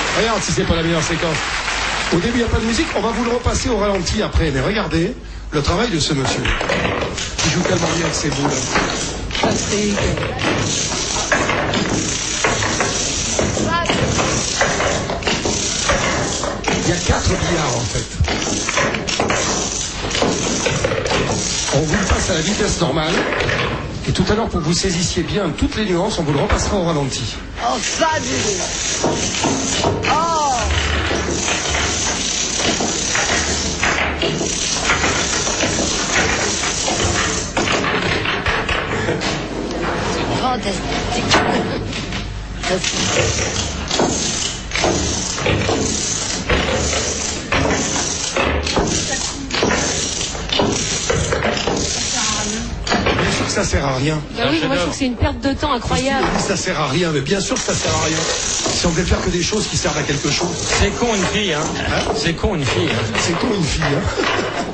Regarde si c'est pas la meilleure séquence. Au début, il n'y a pas de musique. On va vous le repasser au ralenti après. Mais regardez le travail de ce monsieur. Il joue tellement bien avec ses boules. Patrick. Il y a 4 billards en fait. On vous le passe à la vitesse normale. Et tout à l'heure, pour que vous saisissiez bien toutes les nuances, on vous le repassera au ralenti. Oh, fabuleux. Oh. Fantastique. Bien sûr que ça sert à rien. Bah oui, moi je trouve que c'est une perte de temps incroyable. Ça sert à rien, mais bien sûr que ça sert à rien. Si on devait faire que des choses qui servent à quelque chose. C'est con une fille, hein. C'est con une fille. C'est con une fille, hein.